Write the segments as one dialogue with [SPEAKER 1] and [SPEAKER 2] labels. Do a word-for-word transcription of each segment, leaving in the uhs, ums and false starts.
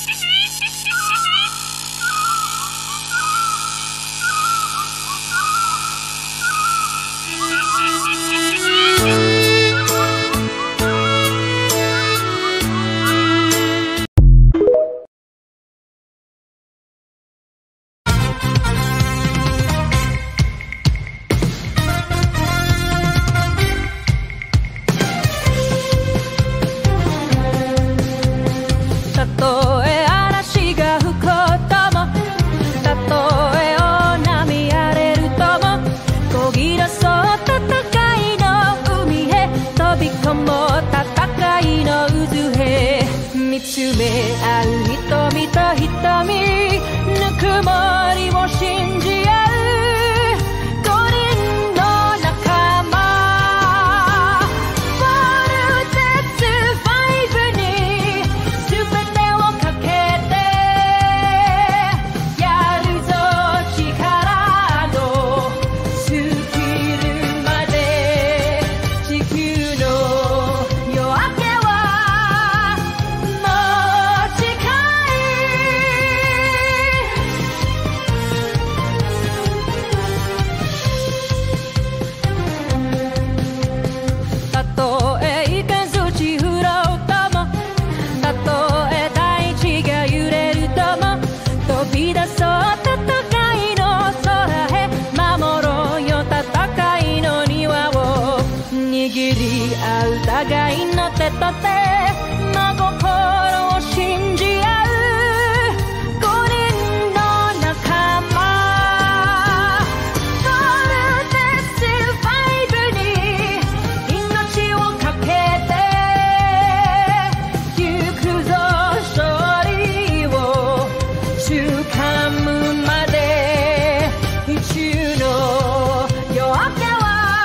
[SPEAKER 1] 見つめ合う瞳と瞳、ぬくもりを信じ合う五人の仲間。フォルテツファイブに全てをかけてやるぞ力の尽きるまで。地球の夜明け互いの手と手、真心を信じ合う五人の仲間。フォルテツファイブに命をかけてゆくぞ、勝利を掴むまで。宇宙の夜明け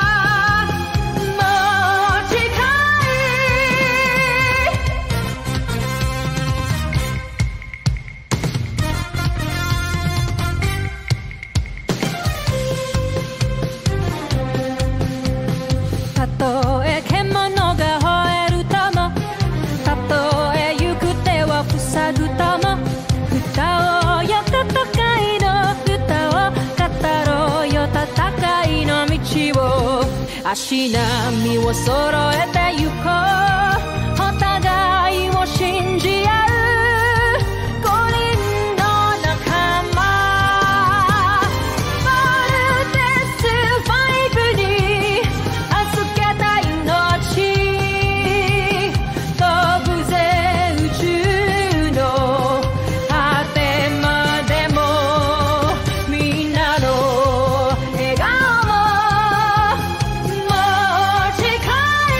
[SPEAKER 1] たとえ獣が吠えるとも、たとえ行く手を塞ぐとも、歌おうよ戦いの歌を語ろうよ戦いの道を。足並みを揃えて行こう、お互いを信じ合う五人の仲間。フォルテツファイブに預けた命、飛ぶぜ宇宙の果てまでも。みんなの笑顔ももう近い。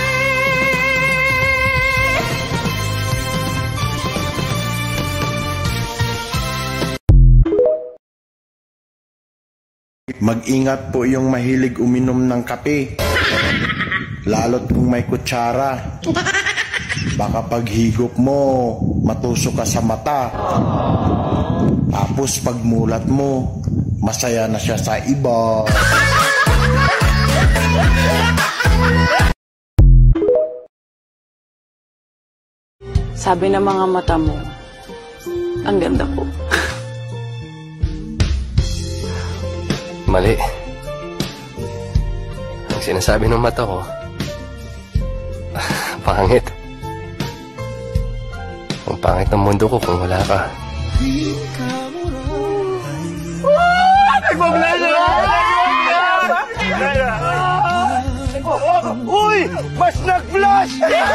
[SPEAKER 2] Mag-ingat po yung mahilig uminom ng kape, lalo't kung may kutsara. Baka paghigop mo, matusok ka sa mata. Tapos pagmulat mo, masaya na siya sa iba.
[SPEAKER 3] Sabi ng mga mata mo, ang ganda ko.
[SPEAKER 4] Mali. Ang sinasabi ng mata ko, pangit. Ang pangit ng mundo ko kung wala ka.
[SPEAKER 5] Uy! Mas nag-flash!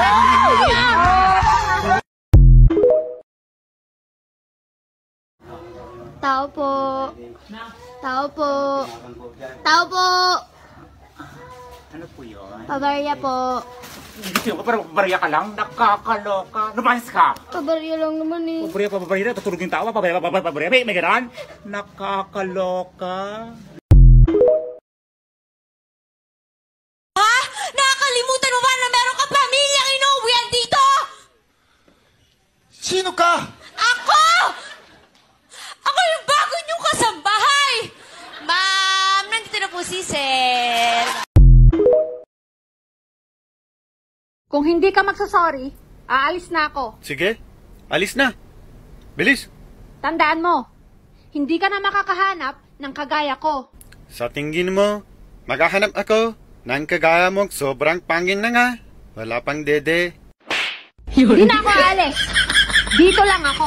[SPEAKER 6] Tao po. Tao po. Tao po.
[SPEAKER 7] Ano po yun?
[SPEAKER 6] Pabarya po.
[SPEAKER 7] Hindi ko, parang pabarya ka lang? Nakakaloka. Lumayas ka!
[SPEAKER 6] Pabarya lang naman eh.
[SPEAKER 7] Pabarya, pabarya. Tutulog yung tawa. Pabarya, pabarya, pabarya. May, may ganon? Nakakaloka.
[SPEAKER 8] Ha? Nakakalimutan mo ba na meron ka pamilyang inuuwian dito?
[SPEAKER 5] Sino ka?
[SPEAKER 8] Ako! Ako yung bago niyong kasambahay! Ma'am, nandito na po si Sir.
[SPEAKER 9] Kung hindi ka magsasorry, aalis na ako.
[SPEAKER 10] Sige, alis na.
[SPEAKER 5] Bilis!
[SPEAKER 1] Tandaan mo, hindi ka na makakahanap ng kagaya ko.
[SPEAKER 5] Sa tingin mo, maghahanap ako ng kagaya mong sobrang pangin na nga. Wala pang dede.
[SPEAKER 1] Hindi na ako aalis. Dito lang ako.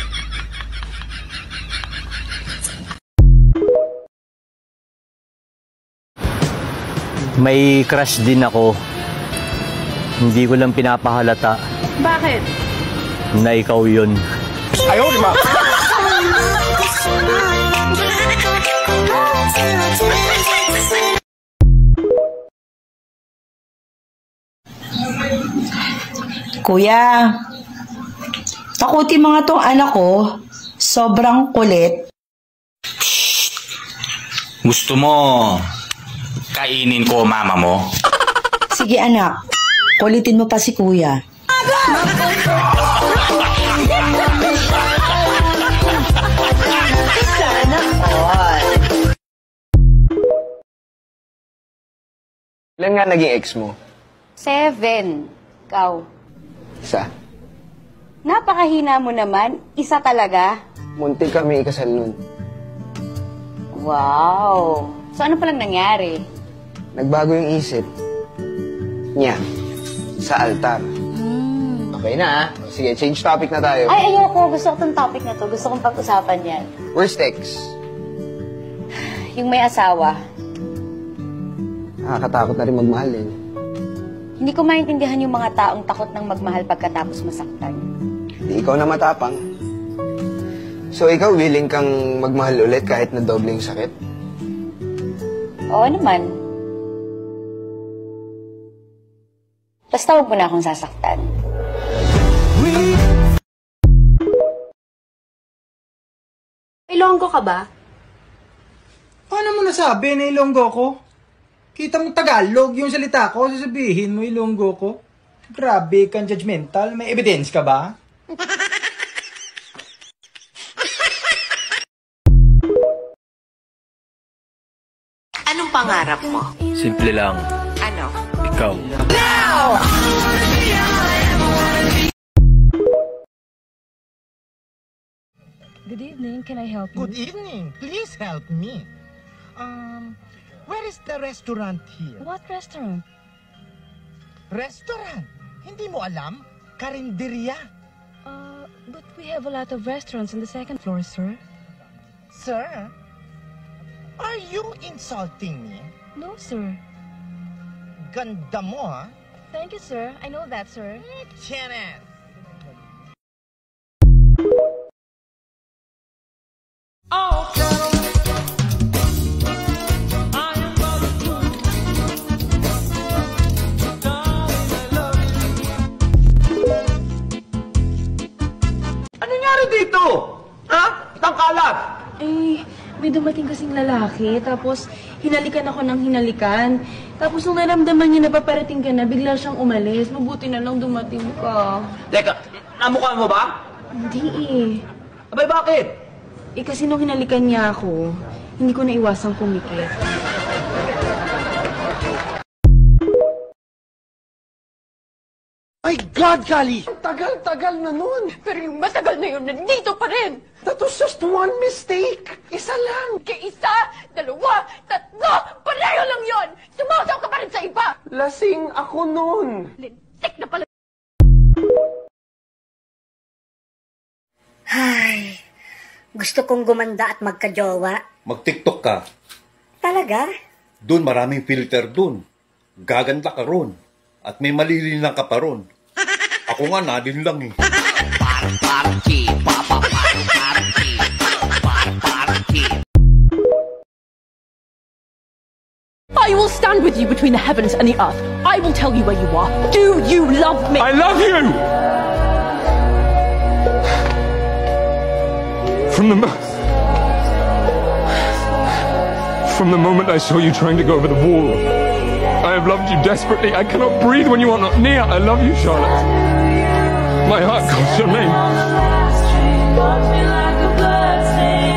[SPEAKER 9] May crush din ako. Hindi ko lang pinapahalata
[SPEAKER 3] Bakit?
[SPEAKER 9] na ikaw yun.
[SPEAKER 5] Ayaw, di ba?
[SPEAKER 10] Kuya, takuti mga tong anak ko, sobrang kulit.
[SPEAKER 7] Gusto mo kainin ko mama mo?
[SPEAKER 10] Sige anak, kulitin mo pa si kuya. Sana all.
[SPEAKER 11] Ilan nga naging ex mo?
[SPEAKER 3] Seven. Ikaw.
[SPEAKER 11] Isa.
[SPEAKER 3] Napakahina mo naman. Isa talaga.
[SPEAKER 11] Muntik kami ikasal nun.
[SPEAKER 3] Wow. So ano palang nangyari?
[SPEAKER 11] Nagbago yung isip niya sa altar.
[SPEAKER 3] Hmm.
[SPEAKER 11] Okay na ah. Sige, change topic na tayo.
[SPEAKER 3] Ay, ayoko. Gusto ko tong topic na to. Gusto kong pag-usapan yan.
[SPEAKER 11] Worst ex.
[SPEAKER 3] Yung may asawa.
[SPEAKER 11] Nakakatakot na rin magmahal eh.
[SPEAKER 3] Hindi ko maintindihan yung mga taong takot ng magmahal pagkatapos masaktan.
[SPEAKER 11] Di ikaw na matapang. So ikaw willing kang magmahal ulit kahit na doble yung sakit?
[SPEAKER 3] Oo naman. Basta huwag mo na akong sasaktan.
[SPEAKER 1] Ilonggo ka ba?
[SPEAKER 12] Paano mo nasabi na Ilonggo ko? Kita mo Tagalog yung salita ko, sasabihin mo Ilonggo ko. Grabe kang judgmental. May evidence ka ba?
[SPEAKER 13] Anong pangarap mo?
[SPEAKER 9] Simple lang.
[SPEAKER 13] Ano?
[SPEAKER 9] Ikaw.
[SPEAKER 14] Good evening. Can I help you?
[SPEAKER 15] Good evening. Please help me. Um, where is the restaurant here?
[SPEAKER 14] What restaurant?
[SPEAKER 15] Restaurant? Hindi mo alam? Karinderya.
[SPEAKER 14] Uh, but we have a lot of restaurants on the second floor, sir.
[SPEAKER 15] Sir? Are you insulting me?
[SPEAKER 14] No, sir.
[SPEAKER 15] Ganda mo, ha?
[SPEAKER 14] Thank you, sir. I know that, sir.
[SPEAKER 15] Kenneth!
[SPEAKER 5] Ano nangyari dito? Ha? Tangkalat!
[SPEAKER 14] Eh, may dumating kasing lalaki, tapos hinalikan ako ng hinalikan. Tapos nung naramdaman niya na paparating ka na, bigla siyang umalis. Mabuti na lang dumating ka.
[SPEAKER 5] Teka, namukha mo ba?
[SPEAKER 14] Hindi eh.
[SPEAKER 5] Abay, bakit?
[SPEAKER 14] Eh kasi nung hinalikan niya ako, hindi ko naiwasang pumikit.
[SPEAKER 5] My God, Kali! Tagal-tagal na nun!
[SPEAKER 13] Pero yung matagal na yun, nandito pa rin!
[SPEAKER 5] That was just one mistake! Isa lang!
[SPEAKER 13] Kaya isa, dalawa, tatlo, pareho lang yun! Sumasaw ka pa rin sa iba!
[SPEAKER 5] Lasing ako nun!
[SPEAKER 13] Lintik na pala!
[SPEAKER 16] Ay, gusto kong gumanda at magka-jowa.
[SPEAKER 17] Mag-TikTok ka.
[SPEAKER 16] Talaga?
[SPEAKER 17] Doon maraming filter doon. Gaganda ka ron. At may malililang ka pa ron. Ako nga, nadin lang eh.
[SPEAKER 18] I will stand with you between the heavens and the earth. I will tell you where you are. Do you love me?
[SPEAKER 19] I love you! From the mo- From the moment I saw you trying to go over the wall, I have loved you desperately. I cannot breathe when you are not near. I love you, Charlotte. My heart calls your name.